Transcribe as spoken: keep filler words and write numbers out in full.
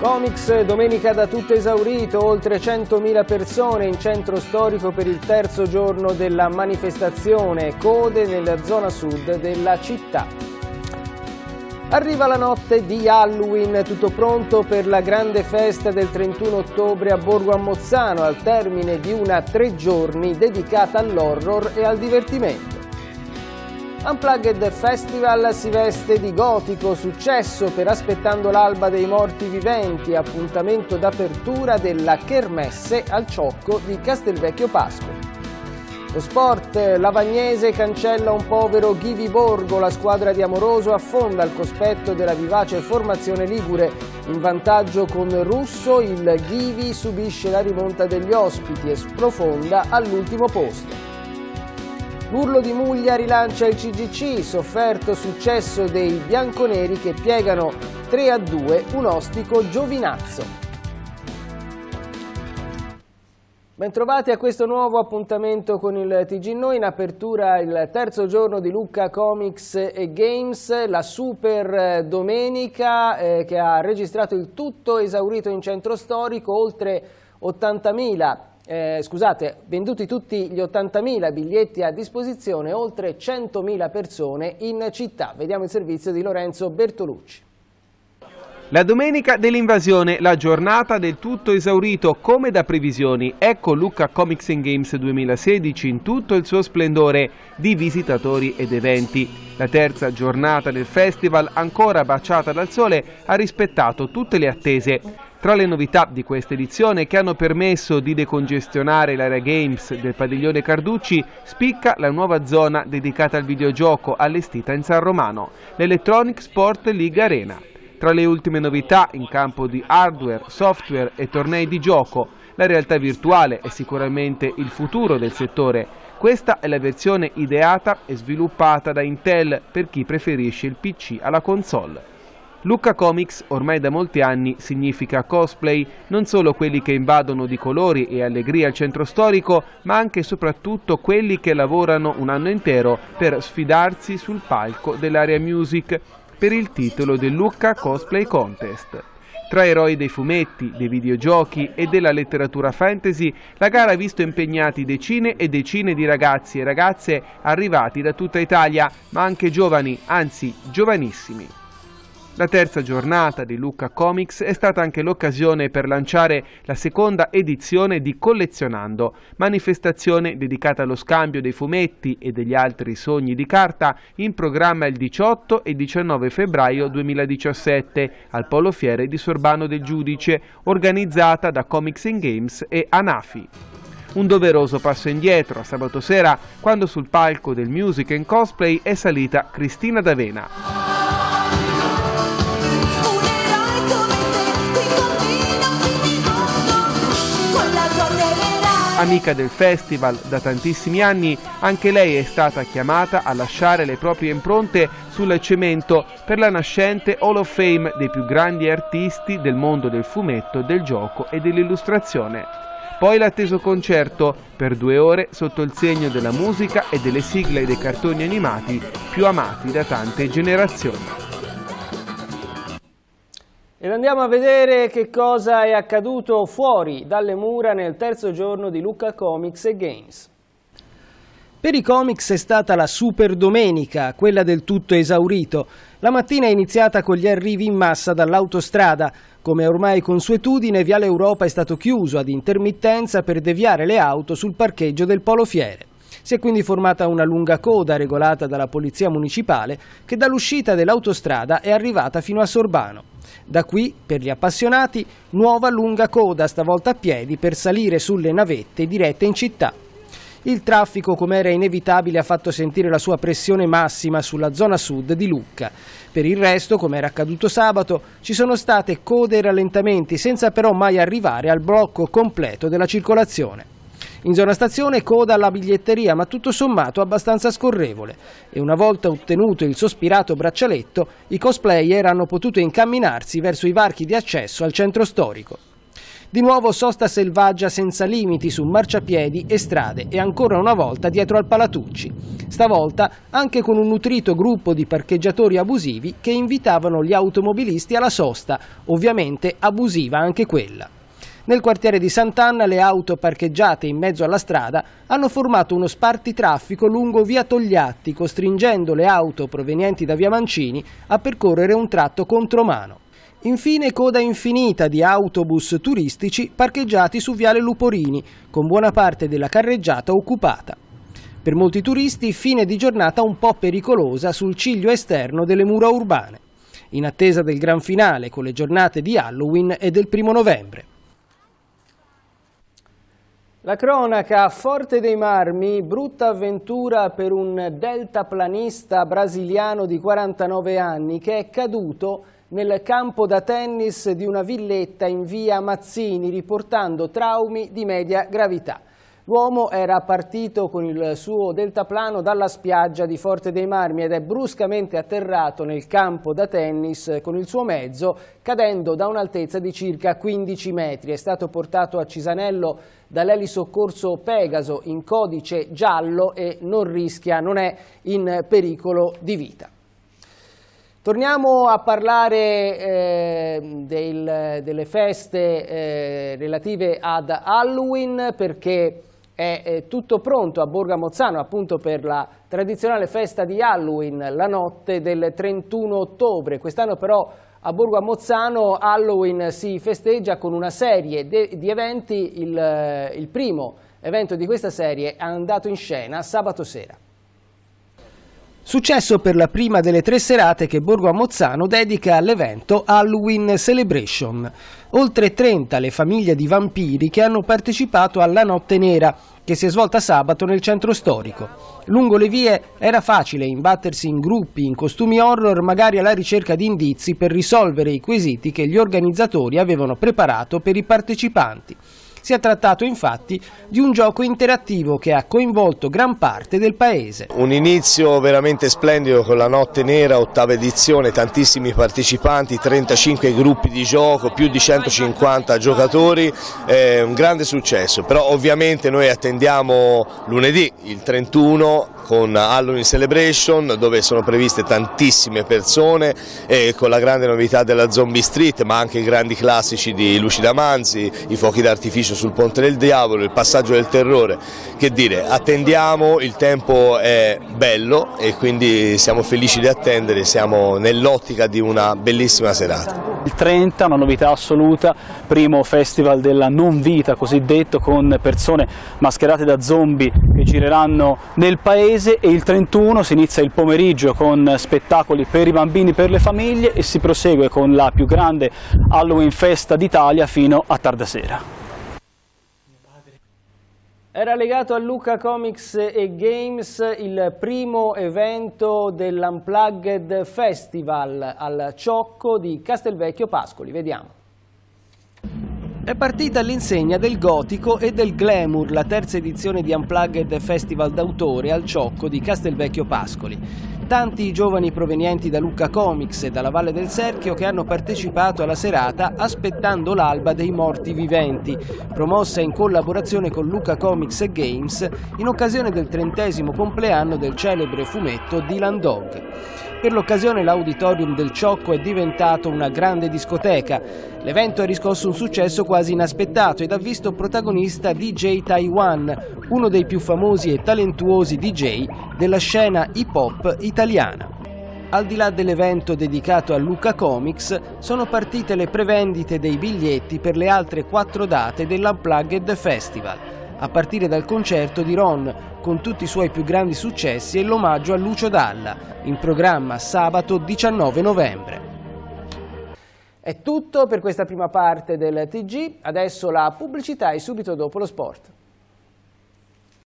Comics domenica da tutto esaurito, oltre centomila persone in centro storico per il terzo giorno della manifestazione, code nella zona sud della città. Arriva la notte di Halloween, tutto pronto per la grande festa del trentuno ottobre a Borgo a Mozzano, al termine di una tre giorni dedicata all'horror e al divertimento. Unplugged Festival si veste di gotico, successo per Aspettando l'alba dei morti viventi, appuntamento d'apertura della Kermesse al Ciocco di Castelvecchio Pasco. Lo sport, l'Avagnese cancella un povero Ghivi Borgo, la squadra di Amoroso affonda al cospetto della vivace formazione ligure. In vantaggio con Russo, il Ghivi subisce la rimonta degli ospiti e sprofonda all'ultimo posto. L'Urlo di Muglia rilancia il C G C, sofferto successo dei bianconeri che piegano tre a due un ostico Giovinazzo. Bentrovati a questo nuovo appuntamento con il T G Noi, in apertura il terzo giorno di Lucca Comics e Games, la super domenica eh, che ha registrato il tutto esaurito in centro storico, oltre ottantamila. Eh, scusate, venduti tutti gli ottantamila biglietti a disposizione, oltre centomila persone in città. Vediamo il servizio di Lorenzo Bertolucci. La domenica dell'invasione, la giornata del tutto esaurito come da previsioni. Ecco Lucca Comics and Games duemilasedici in tutto il suo splendore di visitatori ed eventi. La terza giornata del festival, ancora baciata dal sole, ha rispettato tutte le attese. Tra le novità di questa edizione che hanno permesso di decongestionare l'area Games del padiglione Carducci spicca la nuova zona dedicata al videogioco allestita in San Romano, l'Electronic Sport League Arena. Tra le ultime novità in campo di hardware, software e tornei di gioco, la realtà virtuale è sicuramente il futuro del settore. Questa è la versione ideata e sviluppata da Intel per chi preferisce il P C alla console. Lucca Comics ormai da molti anni significa cosplay, non solo quelli che invadono di colori e allegria il centro storico, ma anche e soprattutto quelli che lavorano un anno intero per sfidarsi sul palco dell'Area Music per il titolo del Lucca Cosplay Contest. Tra eroi dei fumetti, dei videogiochi e della letteratura fantasy, la gara ha visto impegnati decine e decine di ragazzi e ragazze arrivati da tutta Italia, ma anche giovani, anzi giovanissimi. La terza giornata di Lucca Comics è stata anche l'occasione per lanciare la seconda edizione di Collezionando, manifestazione dedicata allo scambio dei fumetti e degli altri sogni di carta, in programma il diciotto e diciannove febbraio duemiladiciassette al Polo Fiere di Sorbano del Giudice, organizzata da Comics and Games e Anafi. Un doveroso passo indietro a sabato sera, quando sul palco del Music and Cosplay è salita Cristina D'Avena. Amica del festival da tantissimi anni, anche lei è stata chiamata a lasciare le proprie impronte sul cemento per la nascente Hall of Fame dei più grandi artisti del mondo del fumetto, del gioco e dell'illustrazione. Poi l'atteso concerto per due ore sotto il segno della musica e delle sigle dei cartoni animati più amati da tante generazioni. Ed andiamo a vedere che cosa è accaduto fuori dalle mura nel terzo giorno di Lucca Comics e Games. Per i comics è stata la super domenica, quella del tutto esaurito. La mattina è iniziata con gli arrivi in massa dall'autostrada. Come ormai consuetudine, Viale Europa è stato chiuso ad intermittenza per deviare le auto sul parcheggio del Polo Fiere. Si è quindi formata una lunga coda regolata dalla Polizia Municipale che dall'uscita dell'autostrada è arrivata fino a Sorbano. Da qui, per gli appassionati, nuova lunga coda, stavolta a piedi, per salire sulle navette dirette in città. Il traffico, come era inevitabile, ha fatto sentire la sua pressione massima sulla zona sud di Lucca. Per il resto, come era accaduto sabato, ci sono state code e rallentamenti, senza però mai arrivare al blocco completo della circolazione. In zona stazione coda alla biglietteria, ma tutto sommato abbastanza scorrevole, e una volta ottenuto il sospirato braccialetto, i cosplayer hanno potuto incamminarsi verso i varchi di accesso al centro storico. Di nuovo sosta selvaggia senza limiti su marciapiedi e strade e ancora una volta dietro al Palatucci. Stavolta anche con un nutrito gruppo di parcheggiatori abusivi che invitavano gli automobilisti alla sosta, ovviamente abusiva anche quella. Nel quartiere di Sant'Anna le auto parcheggiate in mezzo alla strada hanno formato uno spartitraffico lungo via Togliatti, costringendo le auto provenienti da via Mancini a percorrere un tratto contromano. Infine coda infinita di autobus turistici parcheggiati su viale Luporini, con buona parte della carreggiata occupata. Per molti turisti fine di giornata un po' pericolosa sul ciglio esterno delle mura urbane, in attesa del gran finale con le giornate di Halloween e del primo novembre. La cronaca a Forte dei Marmi, brutta avventura per un deltaplanista brasiliano di quarantanove anni che è caduto nel campo da tennis di una villetta in via Mazzini, riportando traumi di media gravità. L'uomo era partito con il suo deltaplano dalla spiaggia di Forte dei Marmi ed è bruscamente atterrato nel campo da tennis con il suo mezzo, cadendo da un'altezza di circa quindici metri. È stato portato a Cisanello dall'elisoccorso Pegaso in codice giallo e non rischia, non è in pericolo di vita. Torniamo a parlare eh, del, delle feste eh, relative ad Halloween, perché è, è tutto pronto a Borgo a Mozzano appunto per la tradizionale festa di Halloween, la notte del trentuno ottobre. Quest'anno però a Borgo a Mozzano Halloween si festeggia con una serie di eventi. Il, il primo evento di questa serie è andato in scena sabato sera. Successo per la prima delle tre serate che Borgo a Mozzano dedica all'evento Halloween Celebration. Oltre trenta le famiglie di vampiri che hanno partecipato alla Notte Nera, che si è svolta sabato nel centro storico. Lungo le vie era facile imbattersi in gruppi, in costumi horror, magari alla ricerca di indizi per risolvere i quesiti che gli organizzatori avevano preparato per i partecipanti. Si è trattato infatti di un gioco interattivo che ha coinvolto gran parte del paese. Un inizio veramente splendido con la Notte Nera, ottava edizione, tantissimi partecipanti, trentacinque gruppi di gioco, più di centocinquanta giocatori, eh, un grande successo. Però ovviamente noi attendiamo lunedì, il trentuno, con Halloween Celebration, dove sono previste tantissime persone, e con la grande novità della Zombie Street, ma anche i grandi classici di Lucida Manzi, i fuochi d'artificio sul Ponte del Diavolo, il passaggio del terrore. Che dire, attendiamo, il tempo è bello e quindi siamo felici di attendere, siamo nell'ottica di una bellissima serata. Il trenta, una novità assoluta, primo festival della non vita cosiddetto, con persone mascherate da zombie che gireranno nel paese, e il trentuno si inizia il pomeriggio con spettacoli per i bambini, per le famiglie, e si prosegue con la più grande Halloween festa d'Italia fino a tarda sera. Era legato a Lucca Comics e Games il primo evento dell'Unplugged Festival al Ciocco di Castelvecchio Pascoli. Vediamo. È partita all'insegna del gotico e del glamour la terza edizione di Unplugged Festival d'autore al Ciocco di Castelvecchio Pascoli. Tanti giovani provenienti da Lucca Comics e dalla Valle del Serchio che hanno partecipato alla serata Aspettando l'alba dei morti viventi, promossa in collaborazione con Lucca Comics e Games in occasione del trentesimo compleanno del celebre fumetto Dylan Dog. Per l'occasione l'auditorium del Ciocco è diventato una grande discoteca. L'evento ha riscosso un successo quasi inaspettato ed ha visto protagonista D J Taiwan, uno dei più famosi e talentuosi D J della scena hip hop italiana. Al di là dell'evento dedicato a Lucca Comics, sono partite le prevendite dei biglietti per le altre quattro date dell'Unplugged Festival, a partire dal concerto di Ron, con tutti i suoi più grandi successi, e l'omaggio a Lucio Dalla, in programma sabato diciannove novembre. È tutto per questa prima parte del T G, adesso la pubblicità e subito dopo lo sport.